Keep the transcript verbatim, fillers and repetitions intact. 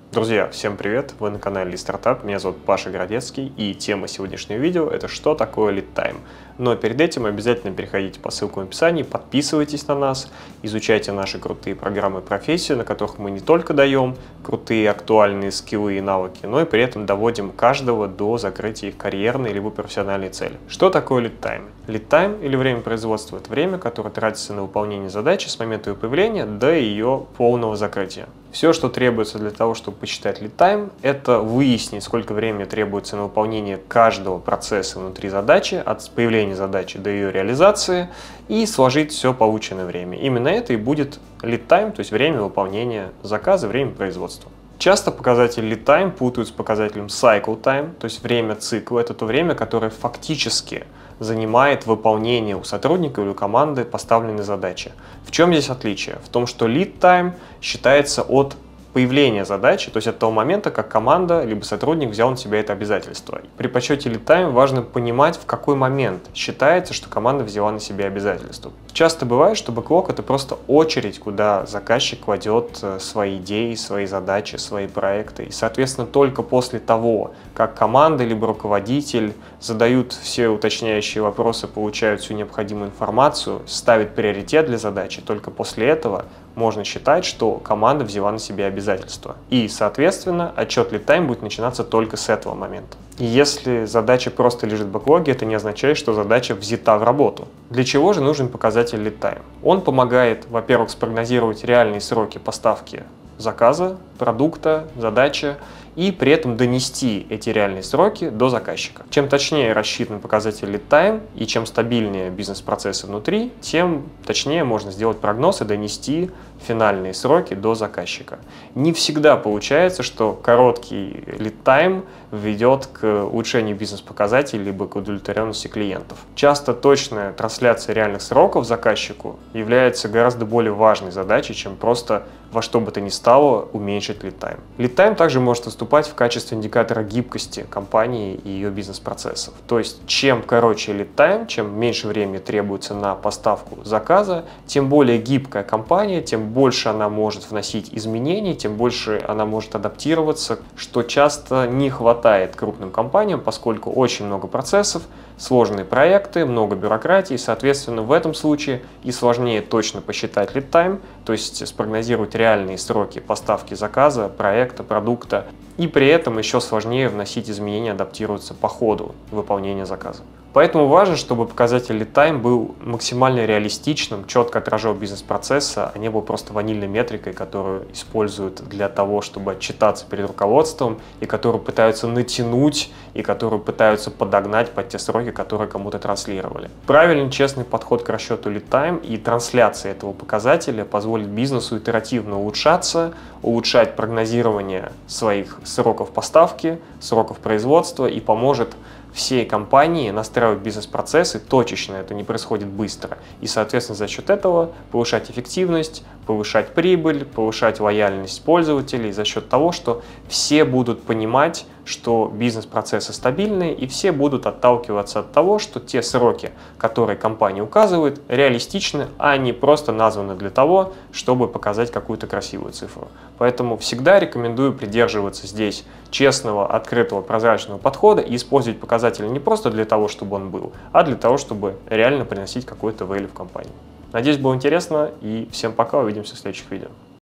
Друзья, всем привет! Вы на канале Стартап, меня зовут Паша Городецкий, и тема сегодняшнего видео – это что такое Lead Time. Но перед этим обязательно переходите по ссылкам в описании, подписывайтесь на нас, изучайте наши крутые программы и профессии, на которых мы не только даем крутые актуальные скиллы и навыки, но и при этом доводим каждого до закрытия их карьерной либо профессиональной цели. Что такое Lead Time? Lead Time или время производства – это время, которое тратится на выполнение задачи с момента ее появления до ее полного закрытия. Все, что требуется для того, чтобы посчитать Lead Time, это выяснить, сколько времени требуется на выполнение каждого процесса внутри задачи, от появления задачи до ее реализации, и сложить все полученное время. Именно это и будет Lead Time, то есть время выполнения заказа, время производства. Часто показатель Lead Time путают с показателем Cycle Time, то есть время цикла. Это то время, которое фактически занимает выполнение у сотрудника или у команды поставленной задачи. В чем здесь отличие? В том, что Lead Time считается от появления задачи, то есть от того момента, как команда либо сотрудник взял на себя это обязательство. При подсчете Lead Time важно понимать, в какой момент считается, что команда взяла на себя обязательство. Часто бывает, что бэклог — это просто очередь, куда заказчик кладет свои идеи, свои задачи, свои проекты. И, соответственно, только после того, как команда либо руководитель задают все уточняющие вопросы, получают всю необходимую информацию, ставит приоритет для задачи, только после этого можно считать, что команда взяла на себя обязательства. И, соответственно, отчет Lead Time будет начинаться только с этого момента. И если задача просто лежит в бэклоге, это не означает, что задача взята в работу. Для чего же нужен показатель Lead Time? Он помогает, во-первых, спрогнозировать реальные сроки поставки заказа, продукта, задачи, и при этом донести эти реальные сроки до заказчика. Чем точнее рассчитан показатель Lead Time и чем стабильнее бизнес-процессы внутри, тем точнее можно сделать прогноз и донести финальные сроки до заказчика. Не всегда получается, что короткий Lead Time ведет к улучшению бизнес-показателей либо к удовлетворенности клиентов. Часто точная трансляция реальных сроков заказчику является гораздо более важной задачей, чем просто во что бы то ни стало уменьшить Lead Time. Lead Time также может выступать в качестве индикатора гибкости компании и ее бизнес-процессов. То есть, чем короче Lead Time, чем меньше времени требуется на поставку заказа, тем более гибкая компания, тем больше она может вносить изменений, тем больше она может адаптироваться, что часто не хватает крупным компаниям, поскольку очень много процессов, сложные проекты, много бюрократии, соответственно, в этом случае и сложнее точно посчитать Lead Time, то есть спрогнозировать реальные сроки поставки заказа, проекта, продукта, и при этом еще сложнее вносить изменения, адаптироваться по ходу выполнения заказа. Поэтому важно, чтобы показатель Lead Time был максимально реалистичным, четко отражал бизнес-процессы, а не был просто ванильной метрикой, которую используют для того, чтобы отчитаться перед руководством, и которую пытаются натянуть, и которую пытаются подогнать под те сроки, которые кому-то транслировали. Правильный, честный подход к расчету Lead Time и трансляция этого показателя позволит бизнесу итеративно улучшаться, улучшать прогнозирование своих сроков поставки, сроков производства и поможет всей компании настраивать бизнес-процессы точечно, это не происходит быстро. И, соответственно, за счет этого повышать эффективность, повышать прибыль, повышать лояльность пользователей за счет того, что все будут понимать, что бизнес-процессы стабильные, и все будут отталкиваться от того, что те сроки, которые компания указывает, реалистичны, а не просто названы для того, чтобы показать какую-то красивую цифру. Поэтому всегда рекомендую придерживаться здесь честного, открытого, прозрачного подхода и использовать показатели не просто для того, чтобы он был, а для того, чтобы реально приносить какой-то value в компанию. Надеюсь, было интересно, и всем пока, увидимся в следующих видео.